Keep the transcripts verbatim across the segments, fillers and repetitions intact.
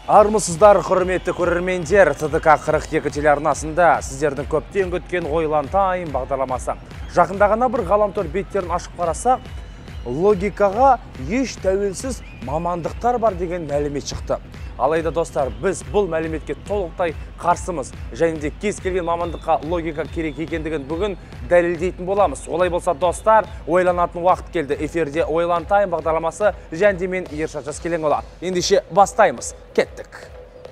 Армысыздар, құрметті көрермендер, Т Д К қырық екі телеарнасында сіздердің көптен күткен Ойлан тайм бағдарламасы. Жақында ғана бір ғаламтор беттерін ашып қарасақ, логикаға еш тәуелсіз мамандықтар бар деген мәлімет шықты. Алайда достар, біз бұл мәліметке толықтай қарсымыз. Және де кез келген мамандыққа логика керек екендігін бүгін дәлелдейтін боламыз. Олай болса достар, ойланатын уақыт келді. Эфирде Ойлан тайм бағдарламасы және де мен Ершат Жаскелеңұлы. Ендеше бастаймыз. Кеттік.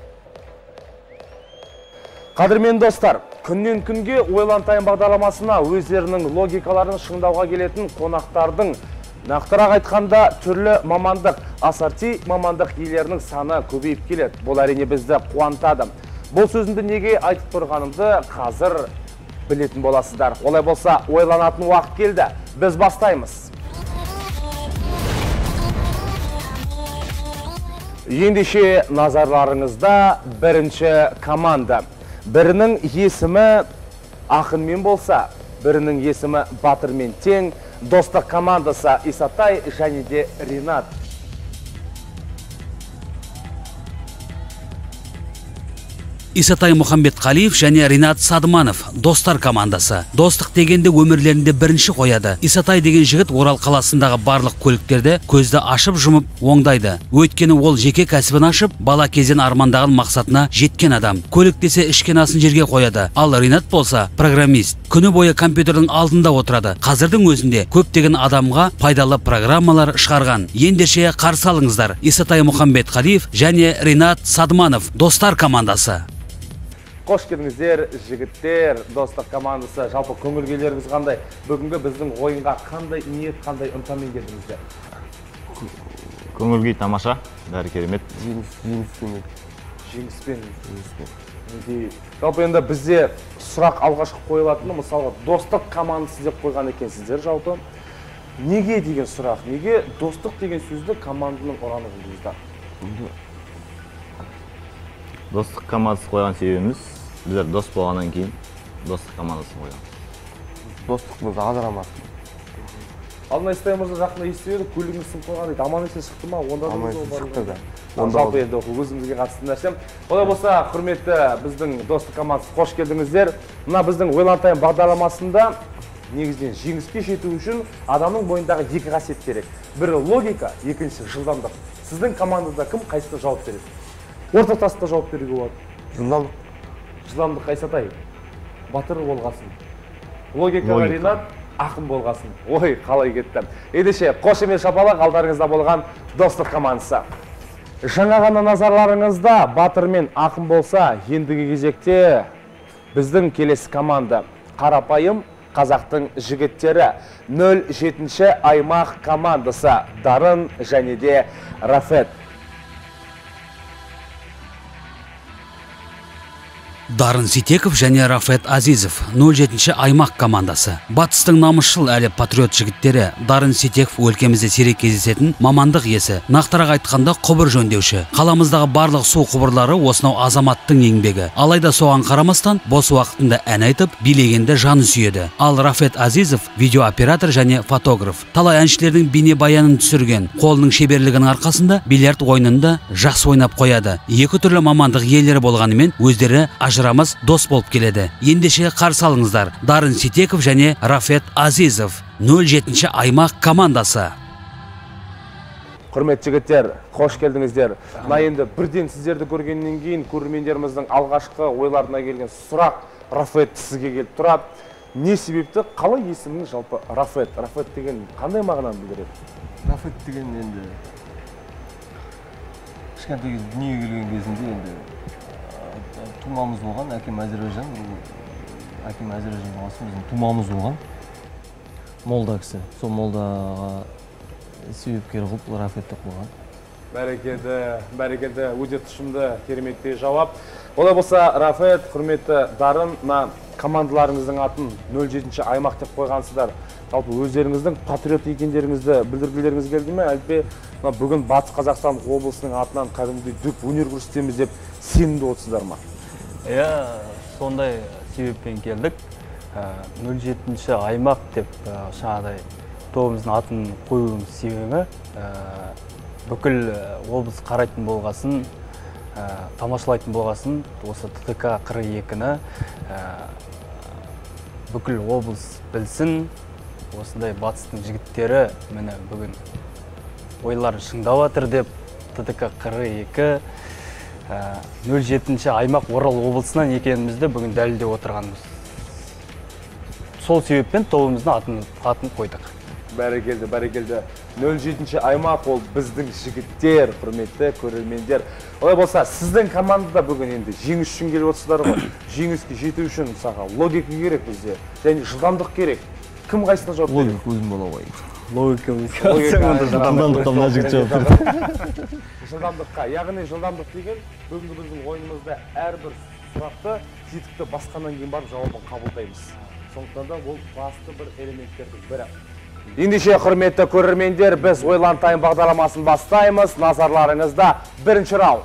Қадірмен достар, күннен күнге Ойлан тайм бағдарламасына өздерінің логикаларын шыңдауға келетін қонақтардың, нақтырақ айтқанда түрлі мамандық, ассорти мамандық иелерінің саны көбейіп келеді. Бұл әрине бізді қуантады. Бұл сөзімді неге айтып тұрғанымды қазір білетін боласыздар. Олай болса, ойланатын уақыт келді. Біз бастаймыз. Ендеше назарларыңызда бірінші команда. Бірінің есімі Ақынмен болса, бірінің есімі Батырмен тең. Достық командасы Исатай және де Ринат. Исатай Мұхамбетқалиев және Ринат Садманов достар командасы. Достық дегенде өмірлерінде бірінші қояды. Исатай деген жігіт Орал қаласындағы барлық көліктерді көзді ашып жұмып оңдайды. Өйткені ол жеке кәсібін ашып, бала кезден армандаған мақсатына жеткен адам. Көлік десе ішкен асын жерге қояды. Ал Ринат болса программист. Күні бойы компьютердің алдында отырады. Қазірдің өзінде көптеген адамға пайдалы программалар шығарған. Ендеше қарсы алыңыздар. Исатай Мұхамбетқалиев және Ринат Садманов достар командасы. Қош келдіңіздер, жігіттер, достық командасы, жалпы көңіл-күйлеріңіз қандай? Бүгінгі біздің ойынға қандай ниет, қандай ынтамен келдіңіздер? Көңіл-күй тамаша, бәрі керемет. Жеңіспен. Жеңіспен. Жеңіспен. Жалпы енді бізде сұрақ алғашқы қойылатыны, мысалға, достық командасы деп қойған екенсіздер жалпы. Неге деген сұрақ? Неге достық деген сөзді команданың ұраны қылдыңыздар? Достық командасы қойған себебіміз, біздер дос болғаннан кейін достық командасын қойған. Достықымыз ажырамас. Алдын Исатайымызды жақында естіп, көлігіңіз сынып қойған дейді. Аман есен шықты ма? Онда аман есен шықты да. Жалпы енді өзімізге қатысты нәрсе. Олай болса, құрметті біздің достық командасы, қош келдіңіздер. Мына біздің Ойлан тайм бағдарламасында негізінен жеңіске жету үшін адамның бойындағы екі қасиет керек. Бірі логика, екіншісі жылдамдық. Сіздің командада кім қайсысына жауап береді? Орта таста жауап беруге болады. Жылдамдық. Жылдамдық Исатай. Батыр болғасын. Логикаға Ринат, Ақын болғасын. Ой, қалай кетті. Ендеше, қош емес шапалақ алдарыңызда болған достық командасы. Жаңа ғана назарларыңызда Батыр мен Ақын болса, ендігі кезекте біздің келесі команда қарапайым қазақтың жігіттері нөл жетінші аймақ командасы Дарын және де Рафет. Дарын Ситеков және Рафет Азизов нөл жетінші аймақ командасы. Батыстың намысшыл әлі патриот жігіттері. Дарын Ситеков өлкемізде сирек кездесетін мамандық иесі. Нақтырақ айтқанда құбыр жөндеуші. Қаламыздағы барлық су құбырлары осынау азаматтың еңбегі. Алайда соған қарамастан бос уақытында ән айтып, билегенде жаны сүйеді. Ал Рафет Азизов видеооператор және фотограф. Талай әншілердің бейнебаянын түсірген. Қолының шеберлігінің арқасында бильярд ойынында жақсы ойнап қояды. Екі түрлі мамандық иелері болғанымен өздері ажырамас дос болып келеді. Ендеше қарсы алыңыздар. Дарын Ситеков және Рафет Азизов нөл жетінші аймақ командасы. Құрметті жігіттер, қош келдіңіздер. Мына енді бірден сіздерді көргеннен кейін көрермендеріміздің алғашқы ойларына келген сұрақ Рафет сізге келіп тұрады. Не себепті, қалай есіміңіз жалпы Рафет? Рафет деген қандай мағынаны білдіреді? Рафет деген енді кішкентай дүниеге келген кезінде енді тумамыз болған, әкем Әзербайжан, әкем Әзербайжан болғасын, біздің тумамыз болған. Молда кісі, сол молдаға себепкер қылып Рафет деп қойған. Бәрекелді, бәрекелді, өте тұшымды, кереметтей жауап. Олай болса, Рафет, құрметті Дарын, командаларыңыздың атын нөл жетінші аймақ деп қойғансыздар. Жалпы өздеріңіздің патриот екендеріңізді білдіргілеріңіз келді ме? Әлбе бүгін Батыс Қазақстан облысының атынан кәдімгідей дөп өнер көрсетеміз деп сенімді отырсыздар ма? Иә, сондай себеппен келдік. нөл жетінші аймақ деп жаңағыдай тобымыздың атын қоюымыз себебі бүкіл облыс қарайтын болғасын, тамашалайтын болғасын, осы Т Т К қырық екіні бүкіл облыс білсін. Осындай батыстың жігіттері мені бүгін ойларын шыңдап жатыр деп Т Т К қырық екі нөл жетінші аймақ Орал облысынан екенімізді бүгін дәлелдеп отырғанбыз. Сол себеппен тобымыздың атын қойдық. Бәрекелді, бәрекелді. нөл жетінші аймақ ол біздің жігіттер, құрметті көрермендер. Олай болса, сіздің командада бүгін енді жеңіс үшін келіп отырсыздар ғой. Жеңіске жету үшін мысалға логика керек бізде, және жылдамдық керек. Кім қайсына жауап береді? Логика өзім бола ғой. Логикамыз Жылдамдыққа мына жігіт жауап береді. Жылдамдыққа, яғни жылдамдық деген бүгінгі біздің ойынымызда әрбір сұрақты тетікті басқаннан кейін барып жауабын қабылдаймыз. Сондықтан да ол басты бір элементтердің бірі. Ендеше құрметті көрермендер, біз ойлан тайм бағдарламасын бастаймыз. Назарларыңызда бірінші раунд.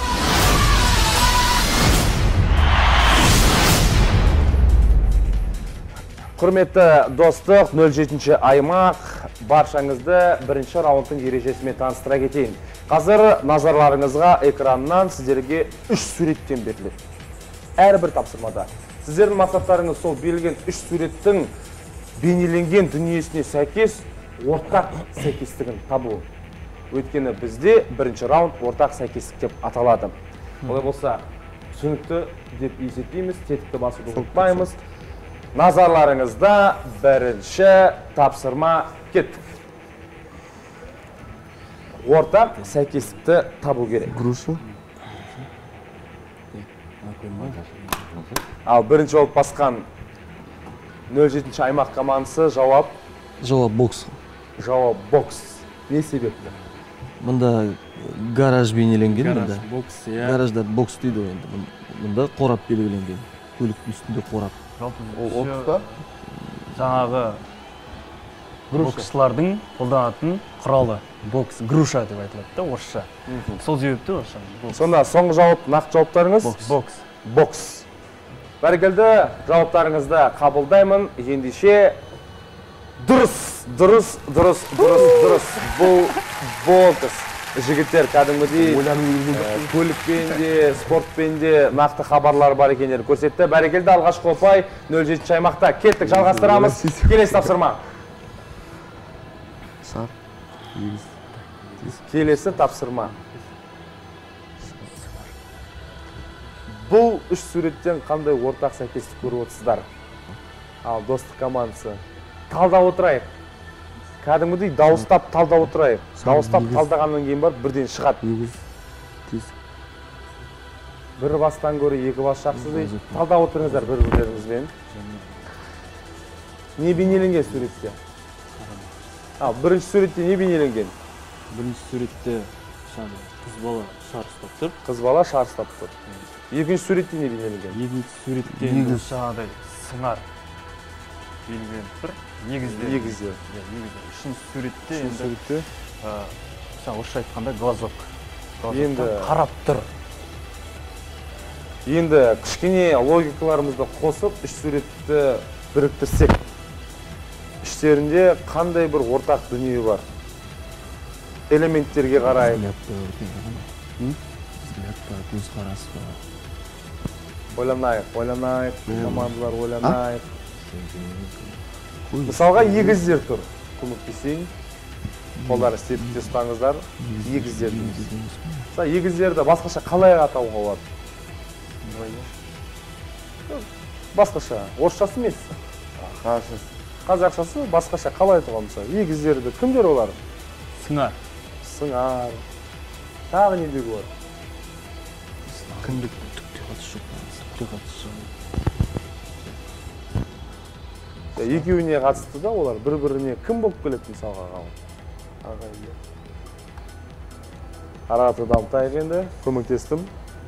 Құрметті достық, нөл жетінші аймақ, баршаңызды бірінші раундтың ережесімен таныстыра кетейін. Қазір назарларыңызға экраннан сіздерге үш суреттен беріледі. Әрбір тапсырмада. Сіздердің мақсаттарыңыз сол берілген үш суреттің бейнеленген дүниесіне сәйкес ортақ сәйкестігін табу. Өйткені бізде бірінші раунд ортақ сәйкестік деп аталады. Олай болса, түсінікті деп есептейміз, тетікті басуды ұмытпаймыз. Назарларыңызда бірінші тапсырма кеттік. Ортақ сәйкестікті табу керек. Груша. Ал бірінші болып басқан нөл жетінші аймақ командасы жауап? Жауап бокс. Жауап бокс. Не себепті? Мұнда гараж бейнеленген. Гараж бокс, иә. Гаражда бокс дейді ғой енді. Мұнда қорап белгіленген. Көліктің үстінде қорап. Ол опта? Жаңағы боксшылардың қолданатын құралы. Бокс, груша деп айтылады да, орысша. Сол себепті орысша. Сонда соңғы жауап, нақты жауаптарыңыз? Бокс. Бокс. Бәрекелді, жауаптарыңызды қабылдаймын. Ендеше дұрыс, дұрыс, дұрыс, дұрыс, дұрыс. Бұл бокс. Жігіттер кәдімгідей көлікпен де, спортпен де нақты хабарлар бар екендерін көрсетті. Бәрекелді, алғашқы ұпай нөл жетінші аймақта. Кеттік, жалғастырамыз. Келесі тапсырма. Келесі тапсырма. Бұл үш суреттен қандай ортақ сәйкестік көріп отырсыздар? Ал достық командасы. Талдап отырайық. Кәдімгідей дауыстап талдап отырайық. Дауыстап талдағаннан кейін бар бірден шығады. Бір бастан көрі екі бас жақсы дейді. Талдап отырыңыздар бір-бірлеріңізбен. Не бейнеленген суретте? Бірінші суретте не бейнеленген? Бірінші суретте қыз бала шар ұстап тұр. Қыз бала шар ұстап тұр. Екінші суретте не бейнеленген? Екінші суретте жаңағыдай сыңар белгіленіп тұр. Негіздер. Негіздер. Үшінші суретте Үшінші суретте орысша айтқанда глазок. Енді қарап тұр. Енді кішкене логикаларымызды қосып, үш суретті біріктірсек, іштерінде қандай бір ортақ дүние бар? Элементтерге қарай. Ойланайық, ойланайық, командалар ойланайық. Мысалға егіздер тұр. Көмектесейін. Қолдары істетіп ұстаңыздар. Егіздер. Егіздерді басқаша қалай атауға болады? Басқаша. Орысшасы емес. Қазақшасы басқаша қалай айтуға мысалы? Егіздерді кімдер олар? Сыңар. Сыңар. Тағы не деуге бар? Кіндік түкте қатысы жоқ. Түкте қатысы жоқ. Екеуіне қатысты да олар бір-біріне кім болып келеді мысалға қалып? Араты дамытайық енді, көмектестім.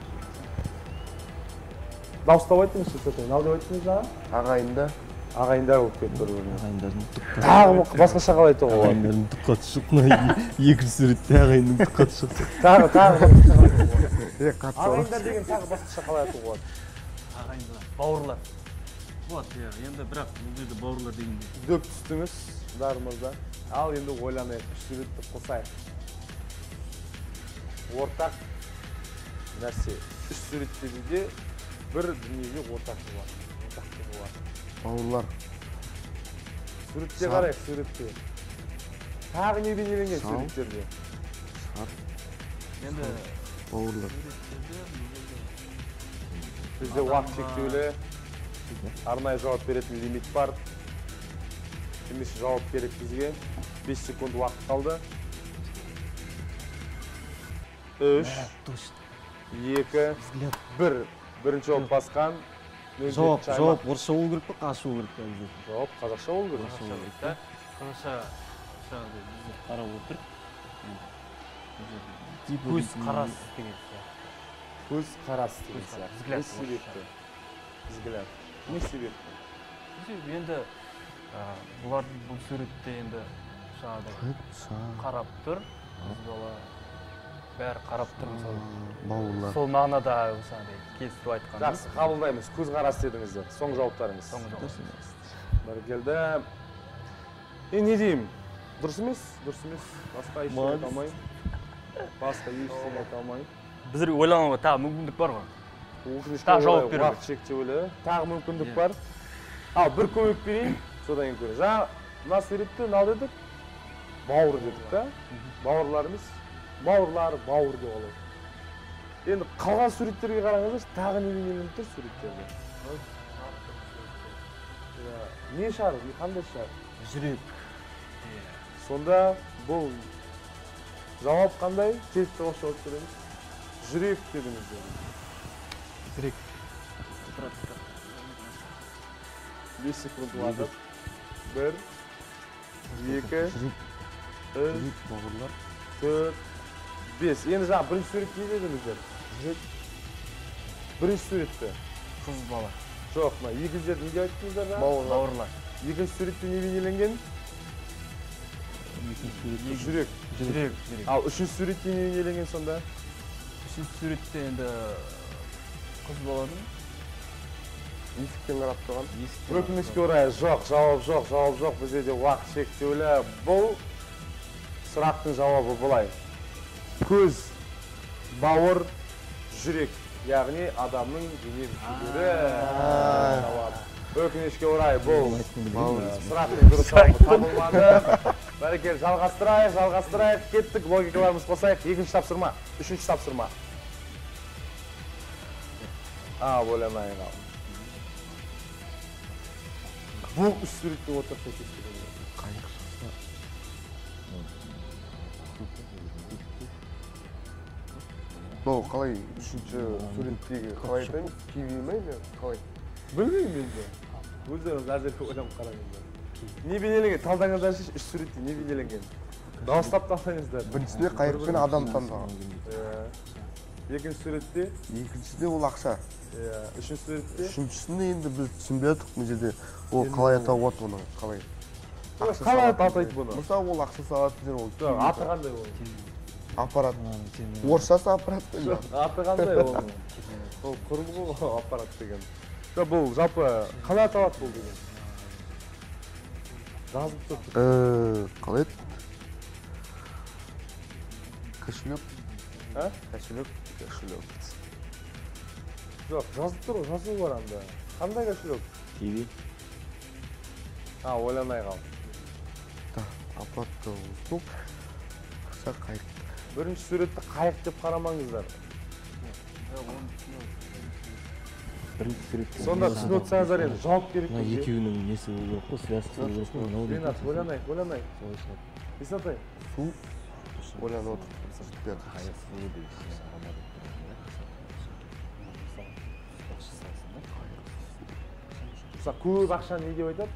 Дауыстап айттыңыз, нал деп айттыңыз жаңа? Ағайында. Ағайындар болып кетті бір-біріне. Ағайындардың түк Тағы басқаша қалай айтуға болады? Ағайындардың түк қатысы жоқ. Екінші суретте ағайындың түк қатысы жоқ. Тағы, тағы. Ағайындар деген тағы басқаша қалай айтуға болады? Ағайындар. Бауырлар. Вот, енді бірақ бұл жерде бауырлар дегенде. Дөп түстіңіз, дарымызда. Ал енді ойланайық, үш суретті қосайық. Ортақ нәрсе. Үш суреттерде бір дүниеге ортақты бар. Ортақтығы бар. Бауырлар. Суретке қарайық, суретке. Тағы не бейнеленген суреттерде? Шар. Енді Бауырлар. Бізде уақыт шектеулі. Арнайы жауап беретін лимит бар. Немесе жауап керек бізге. бес секунд уақыт қалды. үш, екі, бір. Бірінші жауап басқан. Жауап, жауап орысша болу керек пе, қазақша болу керек пе? Жауап қазақша болу керек. Қазақша қарап отыр. көз қарас деген сияқты. Көз қарас деген сияқты. Взгляд. Не себепті? Взгляд. Не себепті? Енді бұлар бұл суретте енді жаңағыдай қарап тұр. Қыз бала бәрі қарап тұр мысалы. Бауырлар. Сол мағынада жаңағыдай келістіріп айтқанымыз. Жақсы, қабылдаймыз. Көз қарас дедіңіздер. Соңғы жауаптарыңыз. Соңғы жауап. Бәрекелді. Е, не деймін? Дұрыс емес? Дұрыс емес. Басқа ештеңе айта алмайын. Басқа ештеңе айта алмайын. Біздер ойлануға тағы мүмкіндік бар ғой. Өкінішке Тағы жауап орай беру. уақыт шектеулі. Тағы мүмкіндік бар. Ал, бір көмек берейін, содан кейін көрейік. Жаңа мына суретті мынау дедік, бауыр дедік та. Бауырлар емес. Бауырлар, бауыр деп алады. Енді қалған суреттерге қараңыздар, тағы не бейнеленіп тұр суреттерде. Не шар, қандай шар? Жүрек. Сонда бұл жауап қандай? Тезді қош жауап береміз. Жүрек дедіңіздер. Жүрек. бес секунд уақыт. бір, екі, үш, Бауырлар. төрт, бес. Енді жаңа бірінші сурет не дедіңіздер? Жүрек. Бірінші суретті. Қыз бала. Жоқ, мына екіншіден не деп айттыңыздар жаңа? Бауырлар. Екінші суретте не бейнеленген? Жүрек. Жүрек. Ал үшінші суретте не бейнеленген сонда? Үшінші суретте енді қыз баланың Есіктен қарап тұрған. Өкінішке орай жоқ, жауап жоқ, жауап жоқ. Бізде де уақыт шектеулі. Бұл сұрақтың жауабы былай. Көз, бауыр, жүрек. Яғни адамның дене мүшелері. Жауап. Өкінішке орай бұл сұрақтың дұрыс жауабы табылмады. Бәрекелді, жалғастырайық, жалғастырайық. Кеттік, логикаларымыз қосайық. Екінші тапсырма, үшінші тапсырма. А, ойламайын ал. Бұл үш суретте отырып кетеді. Қайық шақса. Бұл қалай үшінші суреттегі қалай айтайын? Киви ме или қалай? Білмеймін енді. Өздеріңіз әзірге ойланып қараңыздар. Не бейнеленген? Талдаңыздаршы үш суретте не бейнеленген? Дауыстап талдаңыздар. Біріншісінде қайық пен адам таңдаған. Екінші суретте? Екіншісінде ол ақша. Үшінші суретте? Үшіншісінде енді біз түсінбей жатырмық мына жерде. Ол қалай атауы болады оны? Қалай? Қалай атайды бұны? Мысалы ол ақша салатын жер ол. Аты қандай ол? Аппарат. Орысшасы аппарат пен Жоқ, аты қандай ол? Ол құрылғы ғой аппарат деген. Бұл жалпы қалай аталады бұл деген? Жазып тұр. Қалай еді? Кошелек. А? Кошелек. Кошелек. Жоқ, жазып тұр, жазу бар анда. Қандай кошелек? Киви. А, ойланай қал. Аппаратта ұстық. Ақша қайық. Бірінші суретті қайық деп қарамаңыздар. Сонда түсін өтсаңыздар енді, жауап керек бізге. Екеуінің несі болу керек қой, связкасы болу керек қой. Ренат, ойланайық, ойланайық. Исатай. Су. Ойланып отыр. Мысалы, көп ақша не деп айтады?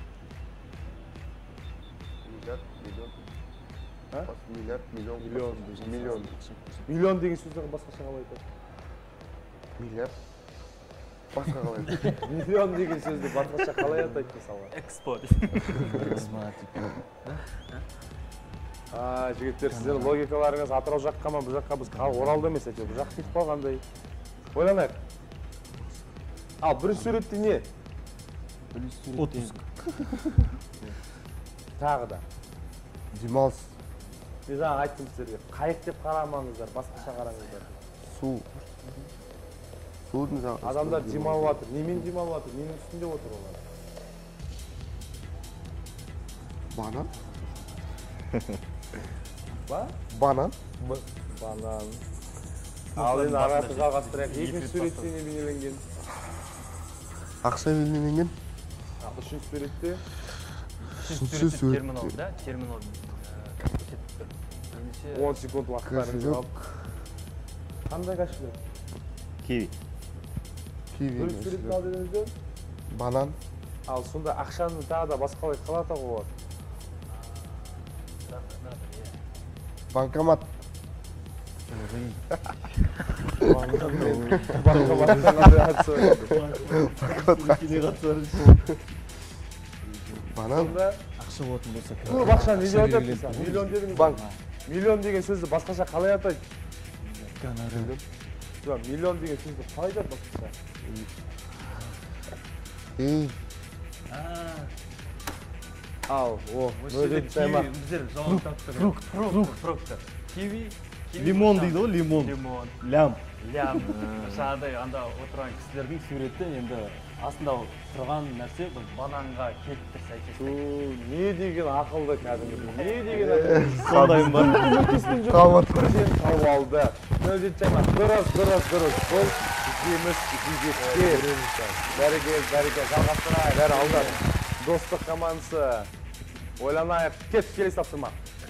Миллиард, миллион. А? Миллиард, миллион. Миллион. Миллион. Миллион деген сөзді басқаша қалай айтады? Миллиард. Басқа қалай айтады? Миллион деген сөзді басқаша қалай атайды мысалға? экспорт. А, жігіттер, сіздер логикаларыңыз Атырау жаққа ма, бұл жаққа біз Оралда емес әйтеуір, бұл жақ кетіп қалғандай. Ойланайық. Ал, бірінші суретте не? Отпуск. Тағы да. Демалыс. Мен жаңа айттым сіздерге, қайық деп қарамаңыздар, басқаша қараңыздар. су. Судың жағасы. Адамдар демалып жатыр. Немен демалып жатыр? Ненің үстінде отыр олар? Банан? Ба? Банан? Банан. Ал енді арасы жалғастырайық. Екінші суретте не бейнеленген? Ақша бейнеленген? Үшінші суретте? Үшінші суретте. Терминал, да? Терминал. он секунд уақыттарыңыз Кошелек. қалды. Қандай кошелек? Киви. Киви. Бірінші суретті ал дедіңіздер? Банан. Ал сонда ақшаны тағы да басқалай қалай табуға болады? Банкомат. Банан. Ақша болатын болса. Көп ақшаны не деп атады сен? Миллион дедіңіз. Банк. Миллион деген сөзді басқаша қалай атайды? Гонорар. Жоқ, миллион деген сөзді қалай айтады басқаша? Ей. Ал, о, нөлден аймақ. Біздер жауап таптық. Фрукт, фрукт, фрукт. Киви. Лимон дейді ғой, лимон. Лимон. Лям. Лям. Жаңағыдай анда отырған кісілердің суреті енді астында тұрған нәрсе бір бананға келіп тұр сәйкес. Не деген ақылды кәдімгі. Не деген ақылды. Сондайым бар. Көмектескен жоқ. Қалмады. Сен тауып алды. Нөлден аймақ. Дұрыс, дұрыс, дұрыс. Бұл жеміс жидекке. Бәрекел, бәрекел. Жалғастырайық. Бәрі алдар. Достық командасы. Ойланайық. Кет, келесі тапсырма.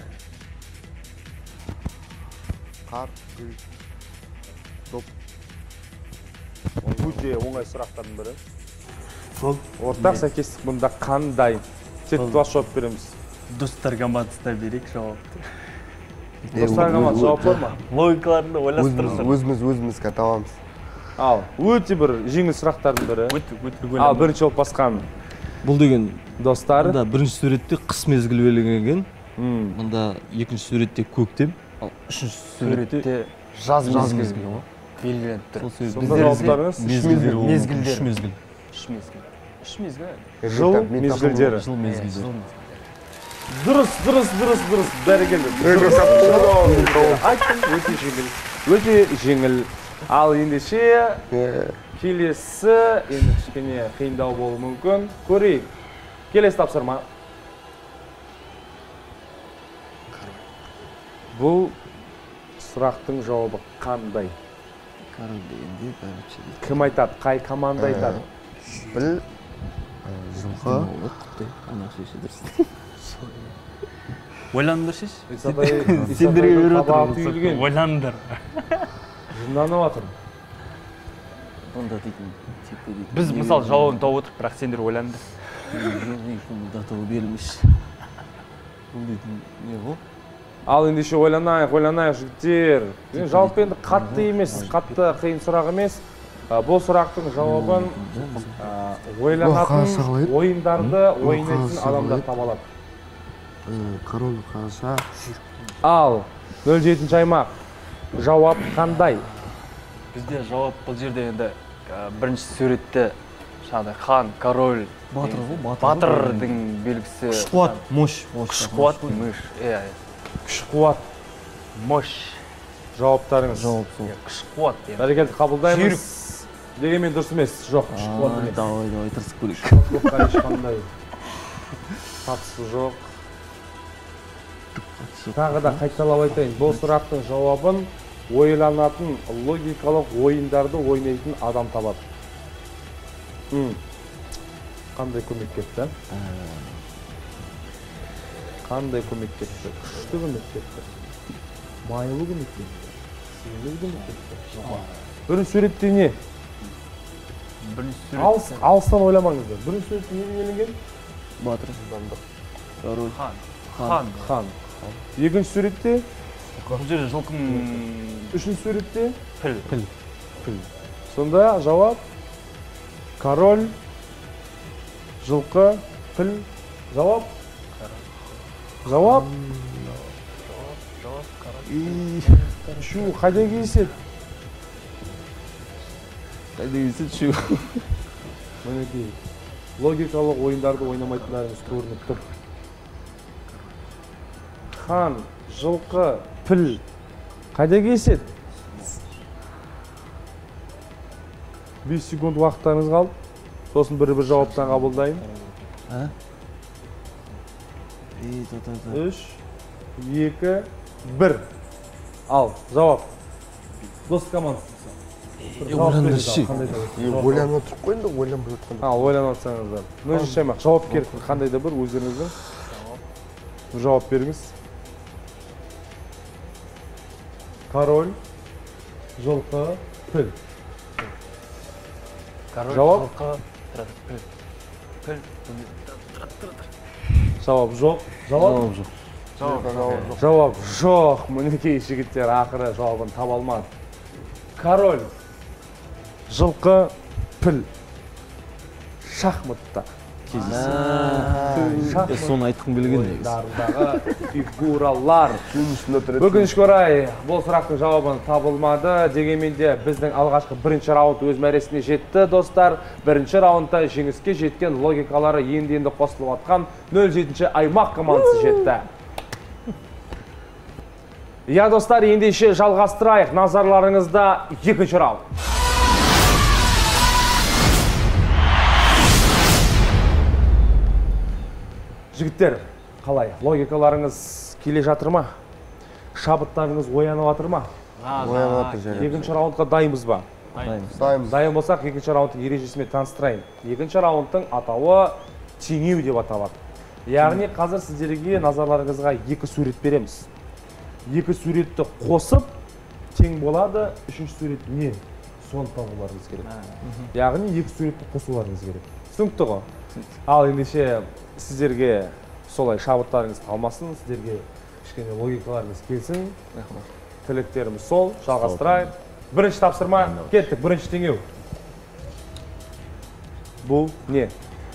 Қар. Гүл. Доп. Өте оңай сұрақтардың бірі. Ортақ сәйкестік бұнда қандай? Тек туас жауап береміз. Достар командасына берейік жауапты. Достар командасы жауап бар ма? Логикаларында ойластырып Өзіміз өзімізге табамыз. Ал, өте бір жеңіл сұрақтардың бірі. өте өте Ал, бірінші болып басқан Бұл деген достар. Мұнда бірінші суретте қыс мезгілі белгіленген. М, Мұнда екінші суретте көктем. Ал үшінші суретте суретте жаз жаз мезгілі мезгілі ғой. белгіленіп тұр. Сол себепті Сонда жауаптарыңыз мезгілдер ол. Мезгілдер. Үш мезгіл. Үш мезгіл. Үш мезгіл. жыл мезгілдері. Жыл мезгілдер. Дұрыс, дұрыс, дұрыс, дұрыс. Бәрекелді. Айттым, өте жеңіл. Өте жеңіл. Ал ендеше келесі енді кішкене қиындау болуы мүмкін. Көрейік. Келесі тапсырма. Бұл сұрақтың жауабы қандай? Король дегенде бәрінше. Кім айтады? Қай команда айтады? Біл. Жылқы. Ойланыңдаршы. Сендерге беріп отырмын. Ойланыңдар. Жынданып жатыр. Онда дейтін типі дейтін. Біз мысалы жауабын тауып отырып, бірақ сендер ойланыңдар. Датау берілмеш. Бұл дейтін не ғой? Ал ендеше ойланайық, ойланайық жігіттер. Жалпы енді қатты емес, қатты қиын сұрақ емес. Бұл сұрақтың жауабын ойланатын, ойындарды ойнайтын адамдар таба алады. Король қараса. Ал нөл жетінші аймақ. Жауап қандай? Бізде жауап бұл жерде енді бірінші суретте жаңағыдай хан, король, Батыр ғой, батыр. батырдың белгісі. Күш қуат, мощь. Күш қуат, мощь. Иә, Күш қуат, мощь. жауаптарыңыз. Жауап сол. Күш қуат. Бәрекелді қабылдаймыз. Дегенмен дұрыс емес. Жоқ, күш қуат емес. Давай, давай, тырысып көрейік. Шотлыққа ешқандай қатысы жоқ. Тағы да қайталап айтайын. Бұл сұрақтың жауабын ойланатын, логикалық ойындарды ойнайтын адам табады. Қандай көмек кетті? Қандай көмек кетті? Күшті көмек кетті. Майлы көмек кетті. Сүйелі көмек кетті. Бірінші суретте не? Алыстан ойламаңыздар. Бірінші суретте не бейнеленген? Батыр. Король. Хан. Хан. Хан. Екінші суретте? Бұл жерде жылқының... Үшінші суретте? Піл. Піл. Сонда жауап? Король, жылқы, піл. Жауап? Жауап? Жауап, король. Шу, қайда кездеседі? Қайда кездеседі шу? Мінекей. Логикалық ойындарды ойнамайтындарыңыз көрініп тұр. Хан, жылқы, піл. Қайда кездеседі? бес секунд уақыттарыңыз қалды. Сосын бір-бір жауаптан қабылдайын. үш, екі, бір. Ал, жауап. Дос командасы. ойланып отырып қойында, ойланып отырған. Ал, ойланып отырсаңыздар. нөл жетінші аймақ жауапкер қандай да бір өздеріңіздің жауап беріңіз. Король, жылқы, піл. Жауап? Жауап жоқ. Жауап жоқ. Жауап жоқ. Мінекей жігіттер ақыры жауабын таба алмады. Король, жылқы, піл. Шахматта кездеседі. Соны айтқым келген негізі. Ойындардағы фигуралар. Өкінішке орай бұл сұрақтың жауабын табылмады. Дегенмен де біздің алғашқы бірінші раунд өз мәресіне жетті, достар. Бірінші раундта жеңіске жеткен логикалары енді-енді қосылып атқан нөл жетінші аймақ командасы жетті. Я, достар, ендеше жалғастырайық. Назарларыңызда екінші раунд. Жігіттер, қалай? Логикаларыңыз келе жатыр ма? Шабыттарыңыз оянып жатыр ма? Оянып жатыр және. Екінші раундқа дайынбыз ба? Дайынбыз. Дайын болсақ, екінші раундтың ережесімен таныстырайын. Екінші раундтың атауы теңеу деп аталады. Яғни қазір сіздерге назарларыңызға екі сурет береміз. Екі суретті қосып тең болады, үшінші сурет не? Соны табуларыңыз керек. Яғни екі суретті қосуларыңыз керек. Түсінікті ғой? Ал ендеше сіздерге солай шабыттарыңыз қалмасын, сіздерге кішкене логикаларыңыз келсін. Тілектеріміз сол, жалғастырайық. Бірінші тапсырма, кеттік, бірінші теңеу. Бұл не?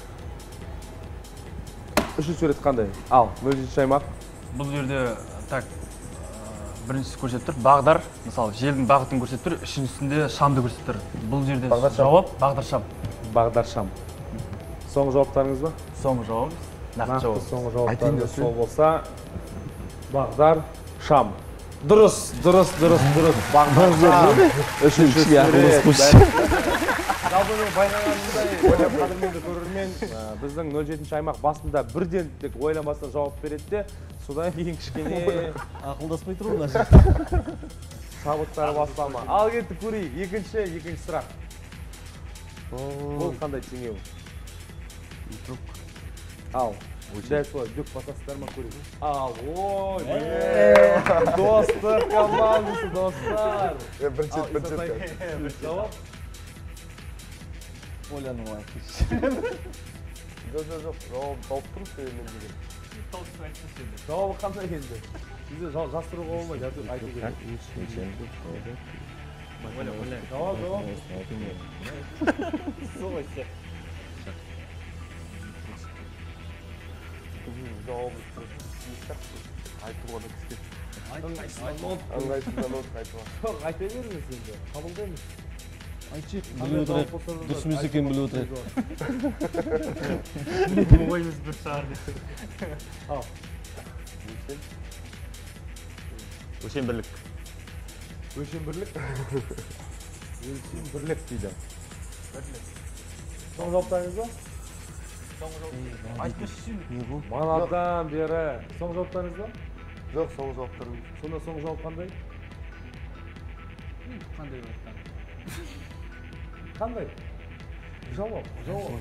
Үшінші сурет қандай? Ал, нөл жетінші аймақ. Бұл жерде так біріншісі көрсетіп тұр, бағдар, мысалы желдің бағытын көрсетіп тұр, үшіншісінде шамды көрсетіп тұр. Бұл жерде жауап бағдар шам. Бағдар шам. Соңғы жауаптарыңыз ба? Соңғы жауап, нақты жауап. Соңғы жауаптарыңыз сол болса, бағдар шам. Дұрыс, дұрыс, дұрыс, дұрыс. Бағдар шам. Үшінші сурет. Жалпы мен байқағанымдай, қадірменді көрермен, біздің нөл жетінші аймақ басында бірден тек ойламастан жауап береді де, содан кейін кішкене Ақылдаспай тұру мына шабыттары басталма. Ал кетті көрейік. Екінші, екінші сұрақ. Бұл қандай теңеу? Ал, дәл солай дөк басасыздар ма көрейік? Ал, ой, достық командасы, достар. Бір чет, бір чет. Жауап? ойланып айтып. Жоқ, жоқ, жоқ. Жауап тауып тұрмыз деген деген. Жауабы қандай енді? Сізде жастыруға болмайды, әйтеуір айту керек. Жауап, жауап. Солай сен. Жауабы айтуға да кіске. Аңғайсыздан от айтуға. Жоқ, айта беріңіз енді, қабылдаймыз. Айтшық, біліп отырайық. Дұрыс емес екен біліп отырайық. Ойымыз бір шығар деп. Ал. Өлшем бірлік. Өлшем бірлік? Өлшем бірлік дейді. Соңғы жауаптарыңыз ба? Манадан бері. Соңғы жауаптарыңыз ба? Жоқ, соңғы жауаптарыңыз. Сонда соңғы жауап қандай? Қандай жауаптан? Қандай? Жауап, жауап.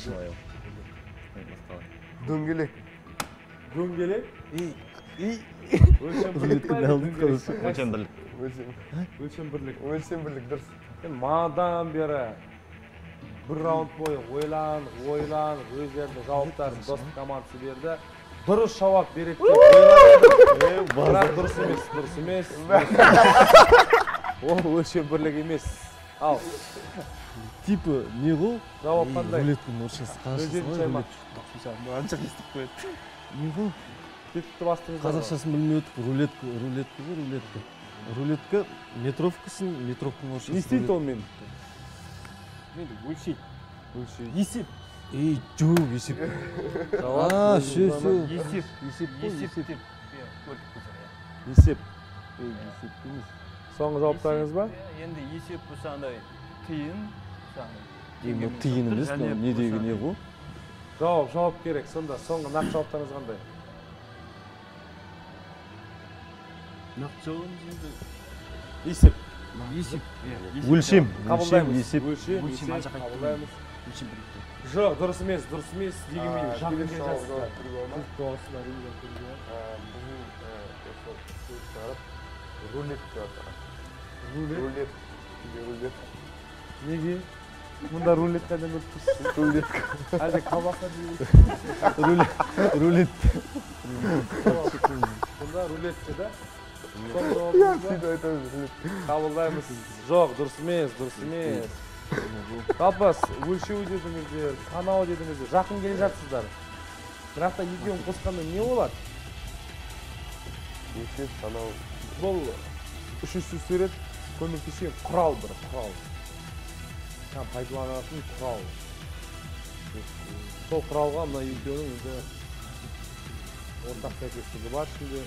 Дөңгелек. Дөңгелек? Өлшем бірлік. Өлшем бірлік. Өлшем бірлік. Өлшем бірлік дұрыс. Манадан бері бір раунд бойы ойлан, ойлан, өздерінің жауаптарын достық командасы берді. Дұрыс жауап береді деп ойлады. Бірақ дұрыс емес, дұрыс емес. Ол өлшем бірлік емес. Ал. Типі не ғой? Жауап қандай? Рулетканың орысшасы Нөл жетінші аймақ. Аншақ естіп қояды. Не ғой? Тетікті бастыңыз. Қазақшасын білмей өтіп, рулетка, рулетка ғой, рулетка. Рулетка метровкасын, метровканың орысшасы. Не істейді ол мен? Өлшейді. Өлшейді. Есеп. Ей, жоқ, есеп. А, ше, ше. Есеп. Есеп қой, Есеп есеп. деп. Есеп. Ей, есеп емес. Соңғы жауаптарыңыз ба? Енді есеп болса андай тиын, Эми тыйын эмес, эмнедеги не го? Жауап, жауап керек. Сонда соңғы нақты жауаптарыңыз қандай? Нақты жауабымыз енді Есеп. есеп. Өлшем, өлшем, Қабылдаймыз. есеп. Өлшем, есеп, қабылдаймыз. Жоқ, дұрыс емес, дұрыс емес дегенмен жақын келе жатсыздар. Рулетка. Рулет. Рулет. Рулет. Неге? Мұнда рулеткадан көріп тұрсыз. Рулетка. Әлде колбаса дейміз. Рулет, рулет. Мұнда рулетка да? Я всегда это рулет. Қабылдаймыз. Жоқ, дұрыс емес, дұрыс емес. Жалпы өлшеу дедіңіздер, санау дедіңіздер, жақын келе жатсыздар. Бірақ та екеуін қосқанда не болады? Есеп, санау. Бұл үшінші сурет көмектескен құрал бір, құрал. Пайдаланатын құрал. Сол құралға мына екеуінің енді ортақ сәйкестігі бар ішінде.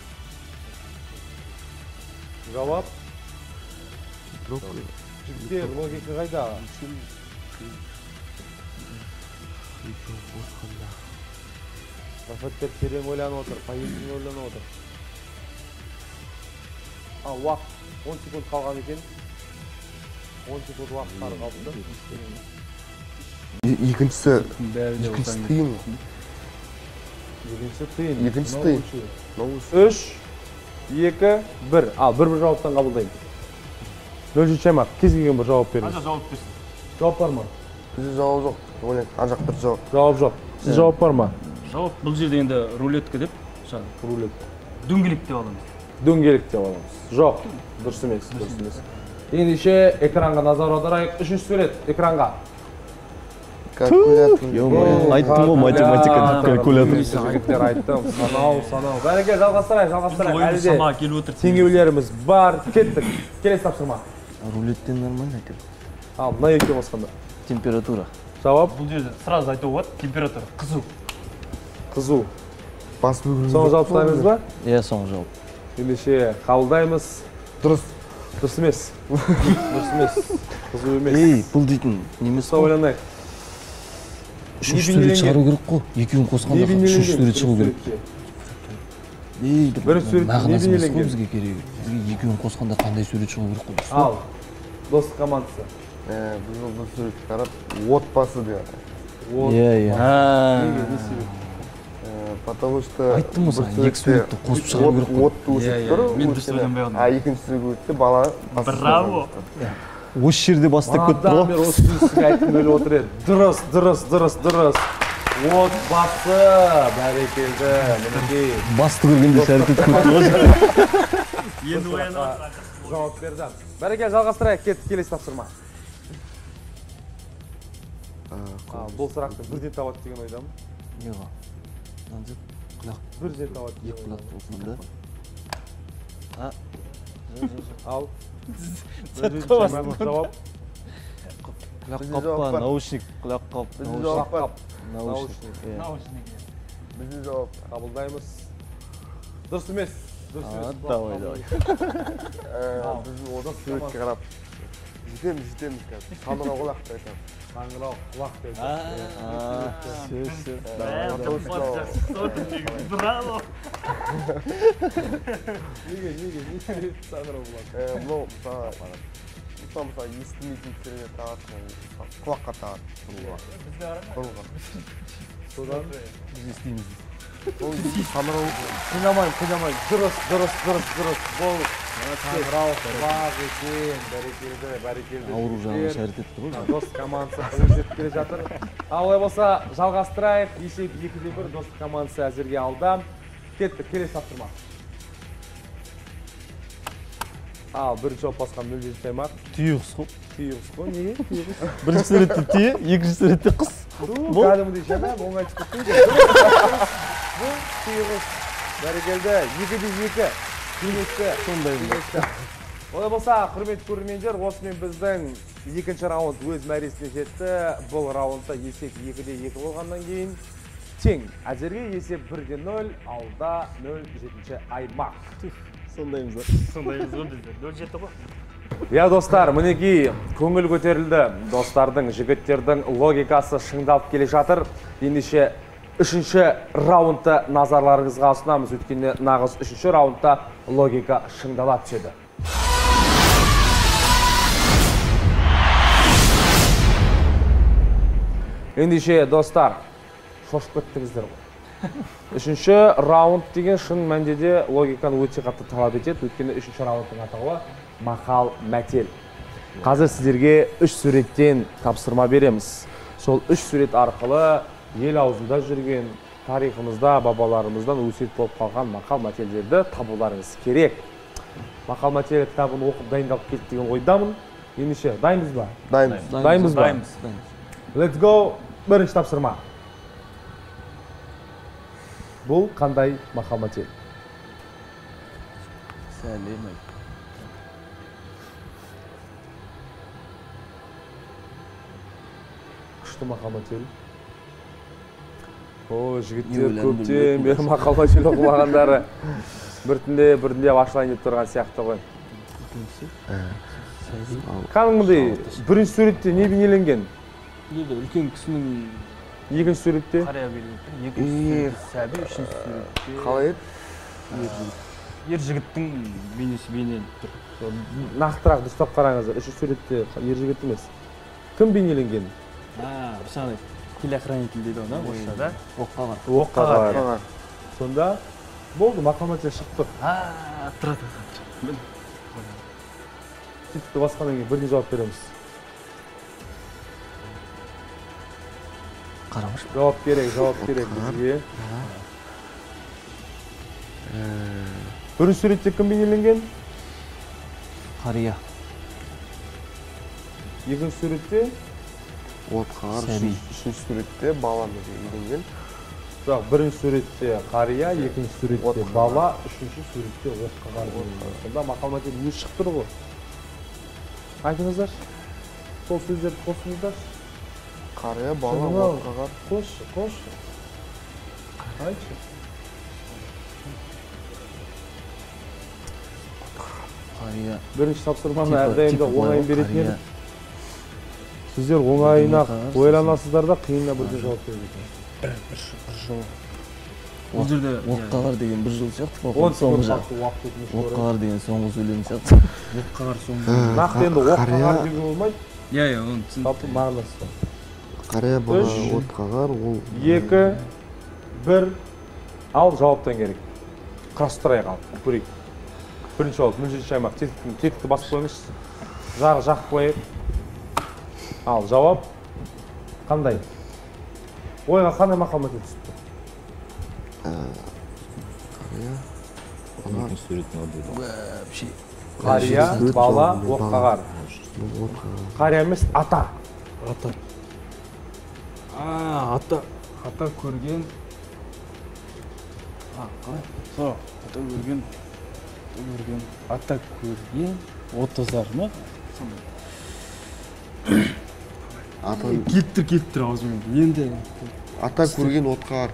Жауап. Жігіттер, логика қайда? Рафаттер терең ойланып отыр, поезден ойланып отыр. Ал, уақыт он секунд қалған екен. он секунд уақыттары қалды. Екіншісі, екіншісі тыйын. Екіншісі тыйын. Екіншісі тыйын. Үш, екі, бір. Ал, бір-бір жауаптан қабылдаймын. нөл жетінші аймақ, кез келген бір жауап беріңіз. Қанша жауап берсін? Жауап бар ма? Бізде жауап жоқ. Ойлайын, ар жақта жауап. Жауап жоқ. Сіз жауап бар ма? Жауап бұл жерде енді рулетка деп, Рулет. дөңгелек деп аламыз. Дөңгелек деп аламыз. Жоқ, дұрыс емес, дұрыс емес. Ендеше экранға назар аударайық. Үшінші сурет экранға. Калькулятор. Айттым ғой, математика калькулятор. Жігіттер айттым. Санау, санау. Бәрекелді, жалғастырайық, жалғастырайық. Әлі де Сама келіп отыр. теңеулеріміз бар. Кеттік. Келесі тапсырма. Рулеттен нормально екен. Ал, мына екеуін қосқанда. Температура. Жауап Бұл жерде сразу айтуға болады, температура қызу. қызу. Бас бүгін. Соңғы жауаптарыңыз ба? Иә, соңғы жауап. Ендеше қабылдаймыз. Дұрыс. Дұрыс емес. Дұрыс емес. Қызу емес. Ей, бұл дейтін немес Сол ойланайық. Үшінші сурет шығару керек қой. Екеуін қосқанда үшінші сурет шығу керек. Ей, Бірінші сурет не мағынасы емес қой бейнеленген? бізге керек. Бізге екеуін қосқанда қандай сурет шығу керек қой. Ал, достық командасы. Біз бұл суретті қарап, отбасы деп. Иә, иә. Потому что Айттым ғой саған, екі суретті қосып шығару керек қой. отты өсіп тұр. Мен дұрыс ойламай қалдым. А екіншісі өтті, бала Браво. Осы жерде бастап кетті Манадан ғой. бері осы сөзді айтқым келіп отыр еді. Дұрыс, дұрыс, дұрыс, дұрыс. Отбасы, бәрекелді, мінекей. Басты көргенде шәріп етіп кетті ғой. Енді оянып. Жауап берді. Бәрекелді, жалғастырайық, кеттік, келесі тапсырма. Бұл сұрақты бірден табады деген ойдамын. Неға? Мынандай құлақ, Бірден табады деген екі құлақ ойдамын. болсында. Ал. Жауап. Құлақ қаппа, наушник, құлақ қап, Бізде жауап бар. наушник. иә. Бізде жауап. Қабылдаймыз. Дұрыс емес. Дұрыс А, емес. давай, давай. Біз осы суретке қарап жетеміз, жетеміз қазір. Самырақ олақты айтамыз. Саңырау құлақ деді. А, сөз, сөз. Браво. Неге, неге, неге саңырау құлақ? Мынау мысалы, мысалы мысалы естімейтін кісілерге тағады, құлаққа тағады. Құрылға. Содан Біз естейміз. Ол самырау қинамайын, қинамайын. Дұрыс, дұрыс, дұрыс, дұрыс. Бұл саңырау құлақ екен. Бәрекелді, бәрекелді. Ауру жағын жігіттер. шәріп етті ғой. Дос командасы көрсетіп келе жатыр. Ал олай болса жалғастырайық. Есеп екіде бір достық командасы әзірге алда. Кеттік, келесі тапсырма. Ал, бірінші жауап басқан нөл жетінші аймақ. Түйіғыз ғой. Түйіғыз қой, неге? Түйіғыз. Бірінші суретте түйе, екінші суретте қыз. Кәдімгідей жаңа, оңай түсіп кеткен. Бұл түйіғыз. Бәрекелді, екіде екі. Құрметті. Сондай Олай болса, құрметті көрермендер, осымен біздің екінші раунд өз мәресіне жетті. Бұл раундта есеп екіде екі болғаннан кейін тең. Әзірге есеп бірде нөл, алда нөл жетінші аймақ. Сондаймыз да. Сондаймыз ғой біздер. нөл жеті ғой. Я достар, мінекей көңіл көтерілді. Достардың, жігіттердің логикасы шыңдалып келе жатыр. Ендеше үшінші раундты назарларыңызға ұсынамыз. Өткенде нағыз үшінші раундта логика шыңдала түседі. Ендеше достар, шошып кеттіңіздер ғой. Үшінші раунд деген шын мәнде логиканы өте қатты талап етеді. Өткенде үшінші раундтың атауы мақал мәтел. Қазір сіздерге үш суреттен тапсырма береміз. Сол үш сурет арқылы ел аузында жүрген тарихымызда бабаларымыздан өсиет болып қалған мақал мәтелдерді табуларыңыз керек. Мақал мәтел кітабын оқып дайындалып кетті деген ойдамын. Ендеше дайынбыз ба? Дайынбыз. Дайынбыз ба? Let's go. Бірінші тапсырма. Бұл қандай мақал мәтел? Сәлем. Күшті мақал мәтел. О, жігіттер көптен бері мақал мәтел оқымағандары. Біртінде, біртінде ашылайын деп тұрған сияқты ғой. Кәдімгідей бірінші суретте не бейнеленген? Үлкен кісінің екінші суретте? Қария берген. Екінші сәби, үшінші суретте. Қалай еді? ер жігіттің бейнесі бейнеленіп тұр. Нақтырақ дұрыстап қараңыздар. Үшінші суретте ер жігіт емес. Кім бейнеленген? А, самый телеохранитель дейді оны, орысша да? Оққағар. Оққағар. Сонда болды, мақал мәтел шықты. А, тұра тұра. Сөйтіпті басқаннан кейін бірден жауап береміз. Қарамаш. Жауап керек, жауап керек бізге. Бірінші суретте кім бейнеленген? Қария. Екінші суретте? Отқағар. Үшінші суретте бала бейнеленген. Жоқ, бірінші суретте қария, екінші суретте бала, үшінші суретте отқағар. Сонда мақал мәтел өзі шығып тұр ғой. Айтыңыздар. Сол сөздерді қосыңыздар. Қария, бала, отқағар. Қош, қош. Айтшы. Қария. Бірінші тапсырманы әрдайымда оңайын беретін еді. Сіздер оңайына ойланасыздар да қиынына бірден жауап береді. Бір жыл. Ол жерде Оққағар деген бір жыл сияқты. он секунд Оққағар деген соңғы сөйлем сияқты. Оққағар соңғы. Нақты енді Оққағар деуге болмайды. Иә, иә, оны түсіндім. Жалпы мағынасы. Қария, бала, отқағар, ол... Екі, бір, ал жауаптан керек. Құрастырайық ал, көрейік. Бірінші жауап, мүлжінші аймақ, тетікті басып қойыңыз. Жағы жақып қойып. Ал жауап қандай? Ойға қандай мақал мәтел түсіпті? Қария, бала, оққағар. Қария емес, ата. Ата. А, ата. Ата көрген. А, қалай? Со, ата көрген. Ата көрген. Ата көрген. Отызар ма? Кеттір, кеттір аузымен. Енді. Ата көрген отқағар.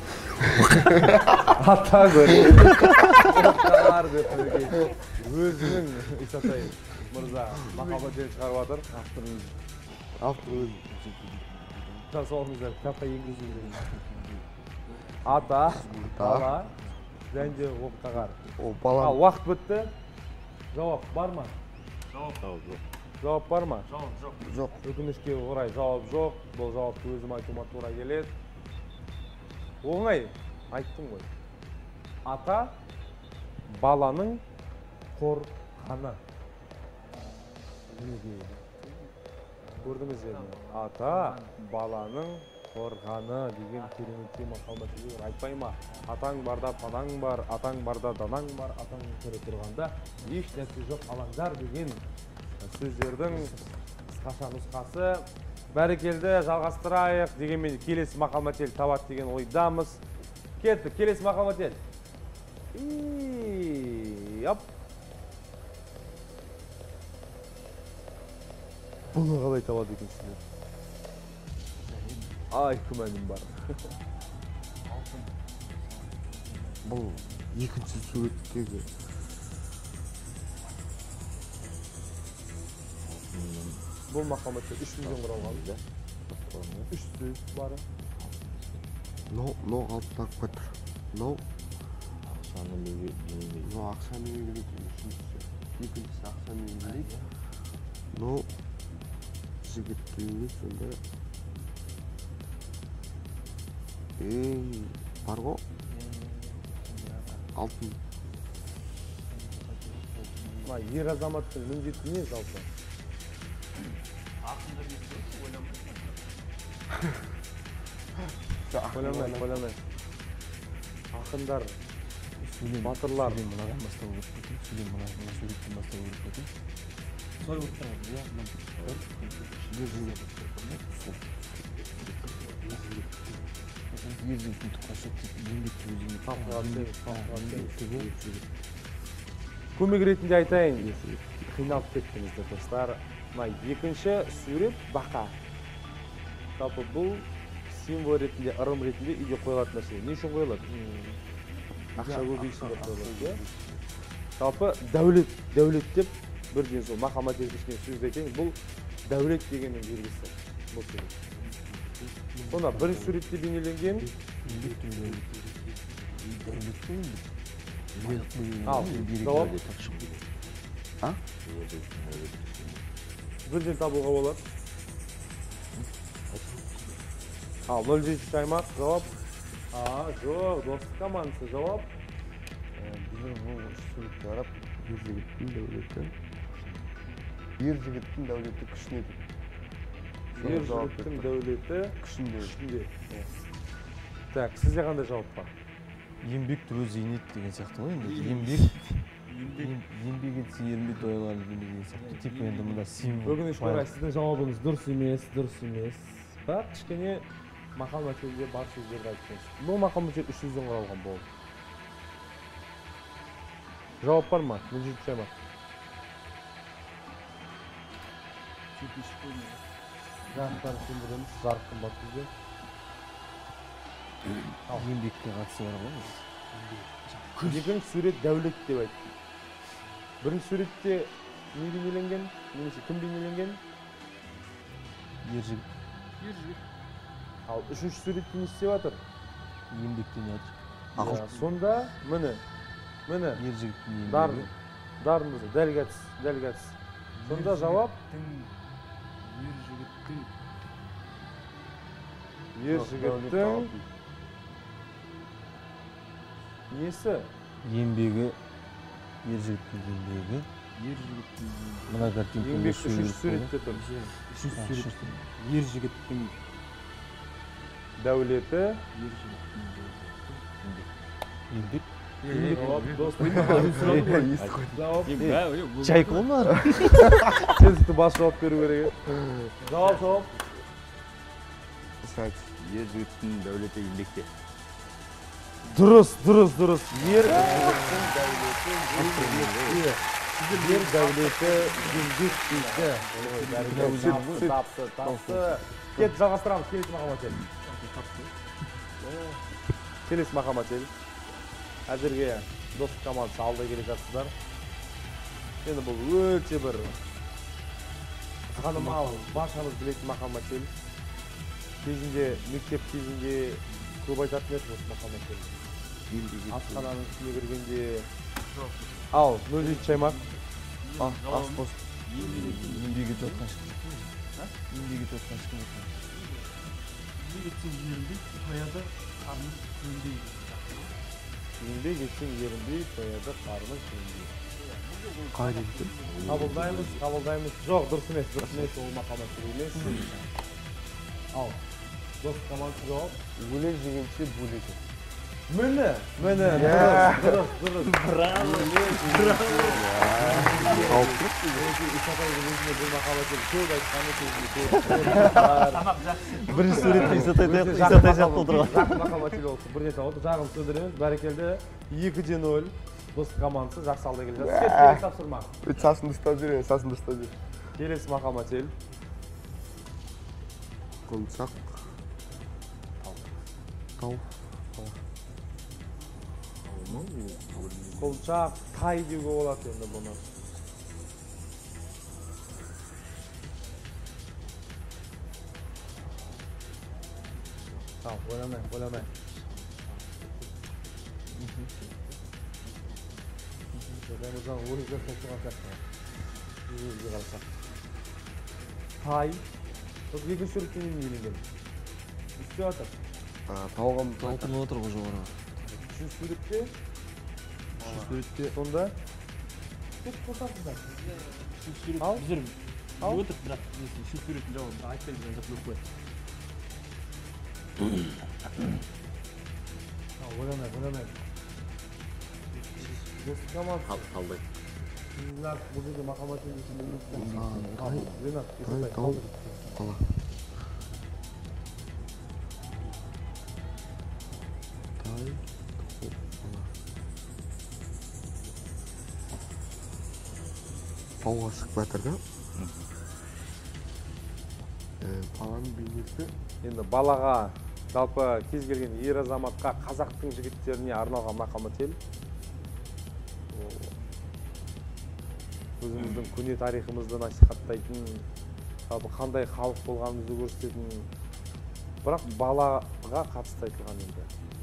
Ата көрген. Отқағар деп көрген. Өзінің Исатай мырза мақал мәтел шығарып жатыр. Авторыңыз. Автор өзі. Солыңыздар, кітапқа енгізілген. Ата, бала, және оққағар. Ол бала. Ал уақыт бітті. Жауап бар ма? Жауап жоқ. Жауап бар ма? Жауап жоқ. Жоқ. Өкінішке орай жауап жоқ. Бұл жауапты өзім айтуыма тура келеді. Оңай, айттым ғой. Ата баланың қорғаны. Көрдіңіз бе? Ата баланың қорғаны деген кереметтей мақал мәтелдер айтпай ма? Атаң барда панаң бар, атаң барда данаң бар, атаң тірі тұрғанда еш нәрсе жоқ алаңдар деген сөздердің қысқаша нұсқасы. Бәрекелді, жалғастырайық дегенмен келесі мақал мәтел табады деген ойдамыз. Кеттік, келесі мақал мәтел. Яп. Бұны қалай табады екенсіздер? Ай, күмәнім бар. Бұл екінші суреттегі бұл мақаматта үш миллион құралған. үш жүз бары. No, no алып тағып кетір. No. Ақшаны неге демейді. No, ақшаны неге үшіншісі. Екіншісі ақшаны неге. No, жігіттіңіз сонда. Ең, бар ғой? Алтын. Ер азаматтың міндеті не жалпы? Ойламай, ойламай. Ақындар, батырлар. Сөйлем мынаған бастау керек екен. Сөйлем мынаған суреттен бастау керек екен. Солай болып тұрған, иә, ер жігіттің тұқасы еңбекті өзіне көмек ретінде айтайын, қиналып кеттіңіздер достар. Екінші сурет бақа. Жалпы бұл символ ретінде, ырым ретінде үйде қойылатын нәрсе. Не үшін қойылады? Ақша көбейсін деп қойылады. Жалпы дәулет, дәулет деп бірден сол мақамат ергішкен сөз айтайын, бұл дәулет дегеннің белгісі. Бұл сурет. Сонда бірінші суретте бейнеленген ал, жауап бірден табуға болады. Ал, нөл жетінші аймақ жауап. А, жоқ, достық командасы жауап. Біздің бұл суретке қарап, ер жігіттің дәулеті. Ер жігіттің дәулеті күшіне дейді. Ер жігіттің дәулеті күшінде. Так, сізде қандай жауап бар? еңбекті өзі енет деген сияқты ғой енді. Еңбек еңбек етсе ермек ойлар деген сияқты. Тек енді мында символ. Өкінішке орай сіздің жауабыңыз дұрыс емес, дұрыс емес. Бірақ кішкене мақал мәтелде бар сөздерді айтыңыз. Бұл мақал мәтел үш жүзден құралған болды. Жауап бар ма? нөл жетінші аймақ. Жарықтарды сөндіреміз, жарық қымбат бізде. Еңбекке қатысы бар ғой. Екінші сурет дәулет деп айтты. Бірінші суретте не бейнеленген? Немесе кім бейнеленген? Ер жігіт. Ал үшінші суретте не істеп жатыр? Еңбектен жатыр. Сонда міне, міне. Ер жігіттің еңбегі. Дарын, дарын бұзы, дәл қатыс, дәл қатыс. Сонда жауап? Ер жігіттің Ер жігіттің несі? Еңбегі. Ер жігіттің еңбегі. ер жігіттің Мына картинка Еңбек үшінші суретте тұр. үшінші суретте ер жігіттің Дәулеті. ер жігіттің еңбек. Жауап, достым. Жауап. Чайка олар. Сізді бас жауап беру керек. Жауап, жауап. Ер жігіттің дәулеті еңбекте. Дұрыс, дұрыс, дұрыс. Ер жігіттің дәулеті еңбекте. Ер дәулеті еңбекте. Тапты, тапты. Кет, жалғастырамыз. Келесі мақамател. Келесі мақамател. Әзірге достық командасы алда келе жатсыздар. Енді бұл өте бір танымал, баршамыз білетін мақамател. Кезінде, мектеп кезінде көп айтатын еді осы мақамател. Асхананың үстіне кіргенде ал нөл жетінші аймақ. Ақпос. Еңбегі тотқан шыққан. Еңбегі тотқан шыққан. Еңбек етсең ерінбей, тояды қарны сөнбей. Қайда екен? Қабылдаймыз, қабылдаймыз. Жоқ, дұрыс емес, дұрыс емес, ол мақамател емес. Ал, достық командасы жауап. Өлек жегенше бөлек. Міне, міне, дұрыс, дұрыс, дұрыс. Браво, Бірінші суретте Исатай сияқты отырған. Жақын мақамател олды, бірден тауды, жағын сөндіреміз, бәрекелді. екіде нөл. Достық командасы жақсы алда келе жатыр. Келесі тапсырма. Сасын ұстап жүрген, сасын ұстап жүр. Келесі мақамател. Құлынсақ. Тау. Құлыншақ, тай деуге болады енді бұны. Tamam, oynamayın, oynamayın. Ben o zaman uğur izler seçim atarsın. Uğur izler alsak. Tay. Çok iki sürüktüğünün bilingen. Üstü atar. Тауға талпынып отыр ғой жоғары. Şu sürükte. Şu sürükte. Sonda. Çok korkarsınlar. Şu sürük Al. Bizim. Al. Otur bırak. Neyse şu sürüktü de oldu. Ayıp elbiden zıplık koy. Oynamayın, oynamayın. Dostu kamar. Kaldı. Sizler burada makamatın içinde lütfen. Kaldır. Renat, Tay, kaldır. Qala. Tay. Пауға шығып жатыр да. Баланың бейнесі Енді балаға, жалпы кез келген ер азаматқа қазақтың жігіттеріне арналған мақамател. Өзіміздің көне тарихымызды насихаттайтын, жалпы қандай халық болғанымызды көрсететін, бірақ балаға қатысты айтылған енді.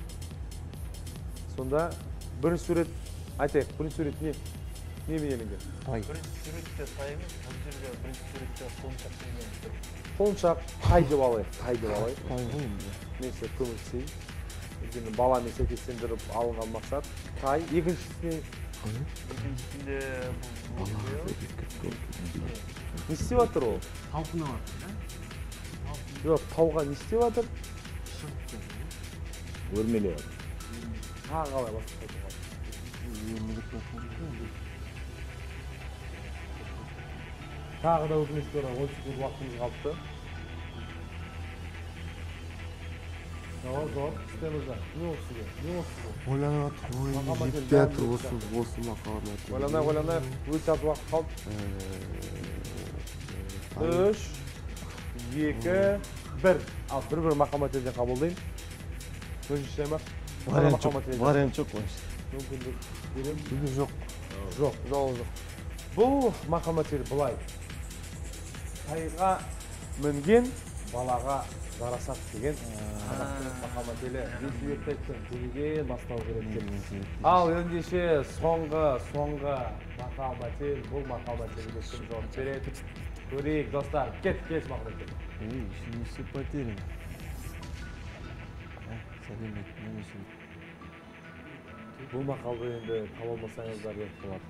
Сонда бір сурет айтайық, бір сурет не? Не бейнеленген? Бірінші суретте тай емес, бұл жерде бірінші суретте құлыншақ деген тұр. Құлыншақ, тай деп алайық, тай деп алайық. Тай ғой енді. Несі көмектесейін. Өйткені баламен сәйкестендіріп алынған мақсат. Тай, екіншісіне Екіншісінде бұл не істеп жатыр ол? Талпына бар. Жоқ, тауға не істеп жатыр? Өрмеле. Тағы қалай басып қайтуға? Тағы да өкінішке орай он секунд уақытымыз қалыпты. Жауап, жауап, істемізді. Не осы сізге? Не осы сізге? ойланып жатыр. Ой, Мақамат жетпей жатыр енді осы осы мақамат. Ойланайық, ойланайық. Өте аз уақыт қалды. Үш, екі, бір. Ал, бір-бір мақамателден қабылдайын. Көзінші жаймақ. Вариант жоқ қой. Мүмкіндік берем. Бүгін жоқ. Жоқ, жоқ, жоқ. Бұл мақамател былай. Тайға мінген балаға жарасақ деген қазақтың мақамателі. Не себепті айтсам, бүгінге бастау керек деп. Ал ендеше соңғы, соңғы мақамател, бұл мақамателге кім жауап береді? Көрейік, достар. Кет, кет мақамател. Ей, үшінші потерян. Сәлемет, немесе. Бұл мақалды енді таба алмасаңыздар деп болады.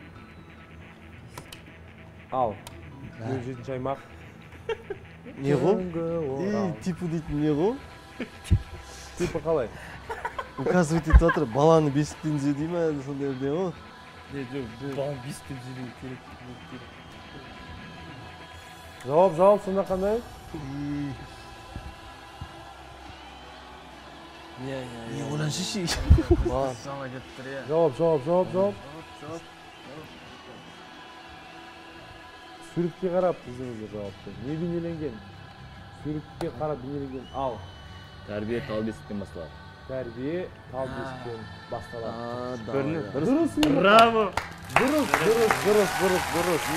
Ал, нөл жетінші аймақ. Не ғой? Ей, типі дейтін не ғой? Типі қалай? Указывать етіп жатыр, баланы бесіктен же дей ма, сондай бірдеңе ғой? Не, жоқ, баланы бесіктен жеу керек. Жауап, жауап, сонда қандай? Не ойланшы ше. Сама кетіп тұр, е. Жауап, жауап, жауап, жауап. Суретке қарап іздеңіздер жауапты. Не бейнеленген? Суретке қарап бейнеленген. Ал. Тәрбие тал бесіктен басталады. Тәрбие тал бесіктен басталады. Бірні. Дұрыс, Браво! дұрыс, дұрыс, дұрыс, дұрыс, дұрыс.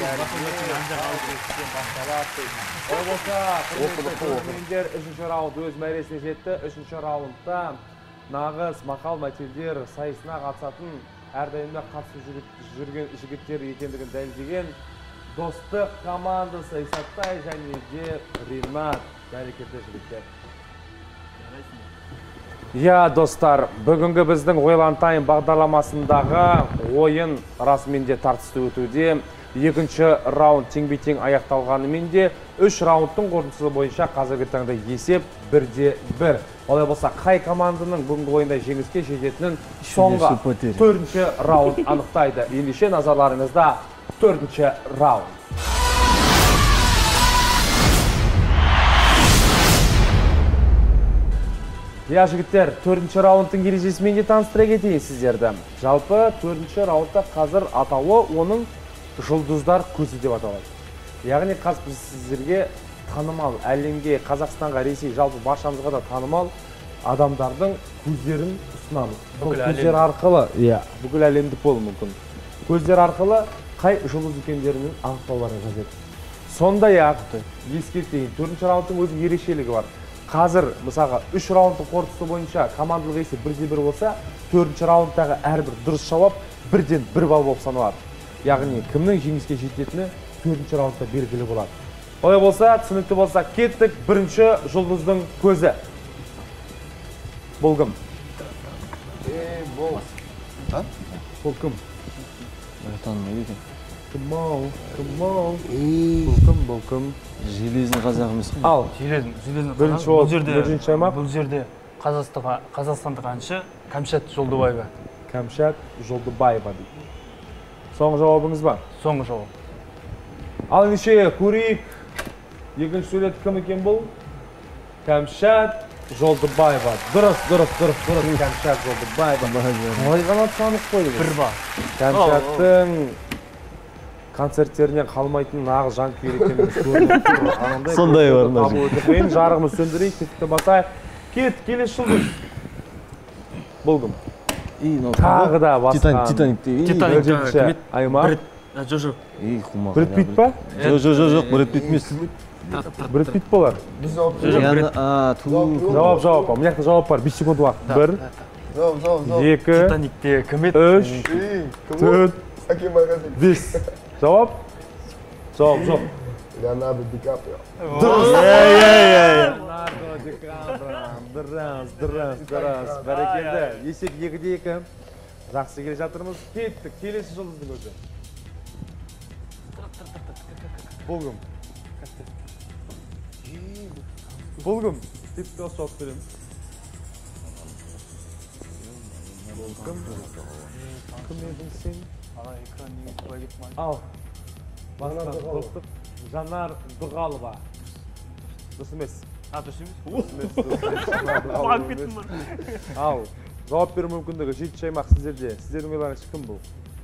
Ол болса, құрметті көрермендер, үшінші раунд өз мәресіне жетті. Үшінші раундта нағыз мақал-мәтелдер сайысына қатысатын, әрдайымда қатысып жүрген жігіттер екендігін дәлелдеген Достық командасы Исаттай және де Ринат. Бәрекелді жігіттер. Я, достар, бүгінгі біздің ойлантайын бағдарламасындағы ойын расымен де тартысты өтуде. Екінші раунд тең-бе-тең аяқталғанымен де үш раундтың қорытындысы бойынша қазіргі таңда есеп бірде бір. Олай болса, қай команданың бүгінгі ойында жеңіске жететінін соңғы төртінші раунд анықтайды. Ендеше назарларыңызда төртінші раунд. Я, жігіттер, төртінші раундтың ережесімен де таныстыра кетейін сіздерді. Жалпы төртінші раундта қазір атауы оның жұлдыздар көзі деп аталады. Яғни қазір біз сіздерге танымал, әлемге, Қазақстанға, Ресей, жалпы баршамызға да танымал адамдардың көздерін ұсынамыз. Көздер арқылы, иә, бүкіл әлемдік болуы мүмкін. Көздер арқылы қай жұлдыз екендерінің анықтауларын жазады. Сондай-ақ ескертейін, төртінші раундтың өзінің ерекшелігі бар. қазір мысалға үш раундтың қорытындысы бойынша командалық есеп бірде бір болса, төртінші раундтағы әрбір дұрыс жауап бірден бір балл болып саналады. Яғни кімнің жеңіске жететіні төртінші раундта белгілі болады. Олай болса, түсінікті болса, кеттік. Бірінші жұлдыздың көзі. Бұл кім? Бұл кім? Танымайды екен. Кім ол? Кім ол? Бұл кім? Бұл кім? Железный қазақ емес қой. Ал, Железный, железный бірінші бұл ол, жерде, бірінші аймақ. бұл жерде Қазақстанға- қазақстандық әнші Кәмшат Жолдыбаева. Кәмшат Жолдыбаева дейді. Соңғы жауабыңыз ба? Соңғы жауап. Ал ендеше көрейік. Екінші сөйлет кім екен бұл? Кәмшат Жолдыбаева. Дұрыс, дұрыс, дұрыс, дұрыс. Кәмшат Жолдыбаева. Қалай ғана танып қойдыңыз? Бір ба. Кәмшаттың концерттерінен қалмайтын нағыз жанкүйер екеніміз көрініп тұр. Сондай бар мына Табу өте қиын. Жарығымыз сөндірейік, тіпті басайық. Кет, келесі жұлдыз. Бұл кім? Тағы да басқан. Титаникте. Титаникте. Аймақ. Жо, жо. Ей, құмақ. Бред Питт па? Жоқ, жоқ, жоқ, жоқ, Бред Питт емес. Бред Питт болар. Жауап, жауап. Мына жақта жауап бар. бес секунд уақыт. бір, екі, Титаникте кім еді? үш, төрт, бес. Жауап? Жауап, жоқ. Leonardo DiCaprio. Leonardo DiCaprio. Дұрыс, дұрыс, дұрыс. Бәрекелді. Есеп екіде екі. Жақсы келе жатырмыз. Кеттік. Келесі жұлдыздың өзі. Бұл кім? Бұл кім? Тіпті осы жауап береміз. Бұл кім? Кім едің сен? Ал. Басынан достық. Жанар Дұғалова. Дұрыс емес. А, дұрыс емес? Дұрыс емес. Ал. Жауап беру мүмкіндігі жетінші аймақ сіздерде. Сіздердің ойларыңыз кім бұл?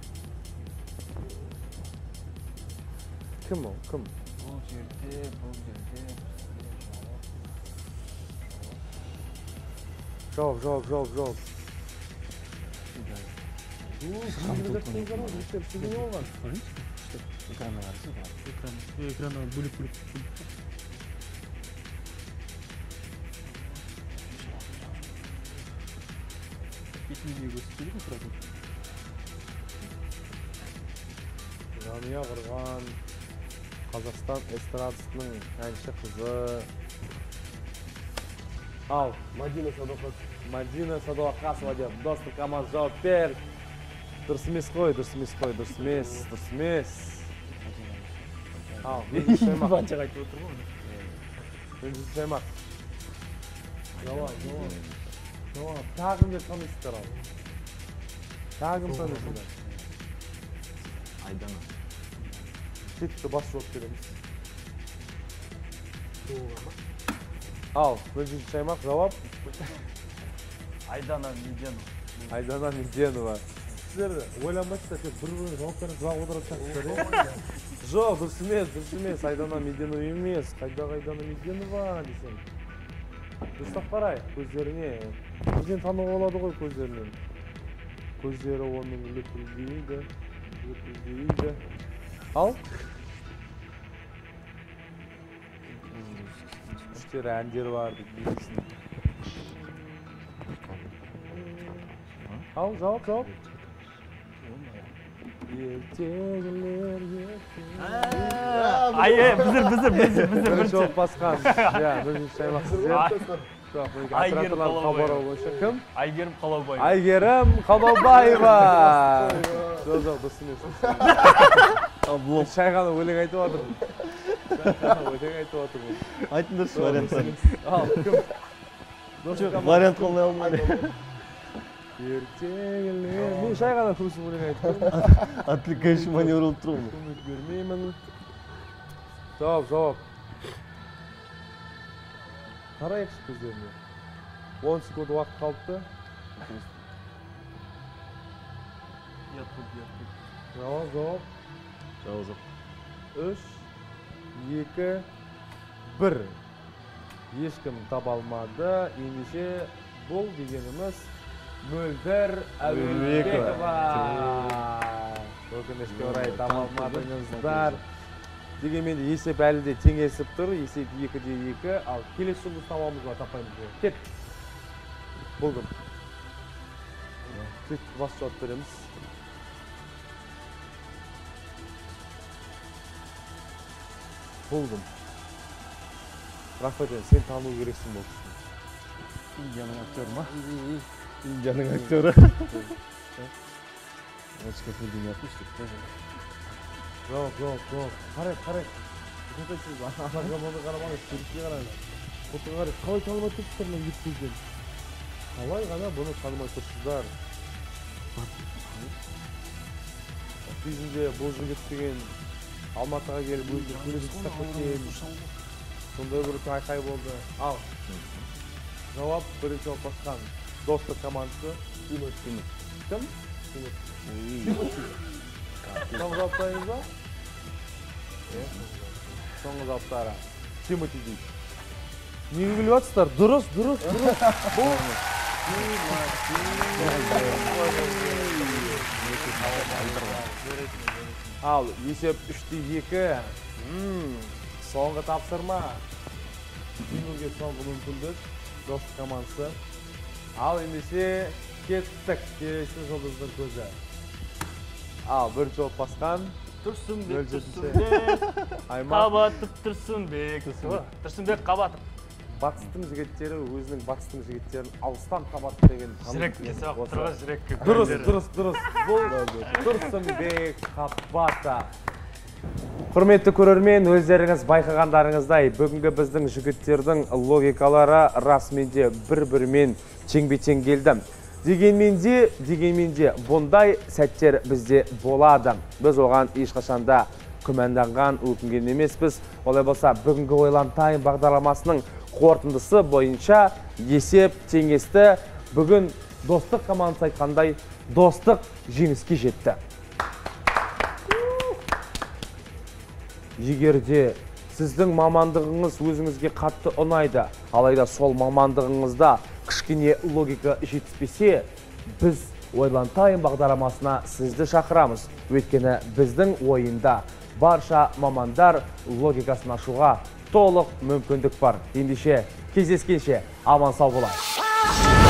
Кім ол? Кім? Бұл жерде, бұл жерде. Жауап, жауап, жауап, жауап. Экранға бөліп-бөліп. Жания Қырған, Қазақстан эстрадасының әнші қызы. Ал, Мадина Садуақас. Мадина Садуақасова деп достық команда жауап бер. Дұрыс емес қой, дұрыс емес қой, дұрыс емес, дұрыс емес. Ал, екінші аймақ. Банчаға айтып отыр ғой. Екінші аймақ. Жауап, жауап. Жауап. Тағы кімдер танисыздар ал? Тағы кім танисыздар? Айдана. Кетті бас жауап береміз. Ал, бірінші аймақ жауап. Айдана Меденова. Айдана Меденова. Сіздер ойланбайсыздар, тек бір-біріне жауаптарын жылап отырып шақсыздар, е? Жоқ, дұрыс емес, дұрыс емес. Айдана Меденова емес. Қайдағы Айдана Меденова десем. Дұрыстап қарай, көздеріне. Бірден тануға болады ғой көздерінен. Көздері оның лүпілдейді, лүпілдейді. Ал? Үштері әндері бар дейді, білесің. Ал, жауап, жауап. Ертегілер, ертегілер. Ай, біздер, біздер, біздер, біздер. Бірінші олып басқан. Ja, бірінші аймақ сіздер. Жоқ, операторлардың хабары бойынша кім? Айгерім Қалаубаева. Айгерім Қалаубаева. Жоқ, жоқ, дұрыс емес. Шай ғана өлең айтып отырмын. Өлең айтып отырмын. Айтыңдаршы варианттарын. Ал, кім? Вариант қолдай алмайды. Ертегілер. Мен шай ғана күрсін өлең айтып тұрмын. Отвлекающий маневр болып тұр ғой. Көмек бермеймін. Жауап, жауап. Қарайықшы көздеріне. он секунд уақыт қалыпты. Жауап, жауап. Жауап жоқ. үш, екі, бір. Ешкім таба алмады. Ендеше бұл дегеніміз Мөлдір Әуелбекова. Өкінішке орай таба алмадыңыздар. Дегенмен де есеп әлі де теңесіп тұр. Есеп екі де екі. Ал келесі жолды табамыз ба, таппаймыз ба? Кет. Болдым. Сөйтіп бас жауап береміз. Болдым. Рафаэль, сен тану керексің бұл кісіні. Индияның актері ма? Индияның актері. Очка филдинг yapmıştık. Жоқ, жоқ, жоқ. Қарай, қарай. Көтесіз, ана команда қарамаңыз, суретке қараңыз. Фотоға қарай, қалай танымай тұрсыздар мен кетпейден. Қалай ғана бұны танымай тұрсыздар. Кезінде бұл жігіт деген Алматыға келіп өзі суретті ұстап кеткен. Сондай бір айқай болды. Ал. Жауап бірінші жауап басқан. Достық командасы. Тимати. Кім? Тимати. Соңғы жауаптарыңыз ба? Соңғы жауаптары. Тимати дейді. Неге біліп жатсыздар? Дұрыс, дұрыс, дұрыс. Бұл. Ал, есеп үш те екі. Соңғы тапсырма. Тимурге соңғы мүмкіндік. Достық командасы. Ал, ендеше кеттік. Келесі жұлдыздың көзі. Ал, бір жауап басқан. Тұрсынбек, Тұрсынбек, Қабатов Тұрсынбек. Тұрсынбек Қабатов. Батыстың жігіттері өзінің батыстың жігіттерін алыстан табады деген. Жүрек кесе ақтырға жүрекке. Дұрыс, дұрыс, дұрыс. Бұл Тұрсынбек Қабатов. Құрметті көрермен, өздеріңіз байқағандарыңыздай, бүгінгі біздің жігіттердің логикалары расменде бір-бірімен чеңбе-чең келді. Дегенменде, дегенменде бұндай сәттер бізде болады. Біз оған ешқашанда күмәнданған, өкінген емеспіз. Олай болса, бүгінгі ойлан тайм бағдарламасының қорытындысы бойынша есеп теңесті. Бүгін достық командасы айтқандай достық жеңіске жетті. Егерде сіздің мамандығыңыз өзіңізге қатты ұнайды, алайда сол мамандығыңызда кішкене логика жетіспесе, біз ойлан тайм бағдарламасына сізді шақырамыз. Өйткені біздің ойында барша мамандар логикасын ашуға толық мүмкіндік бар. Ендеше кездескенше аман сау болайық.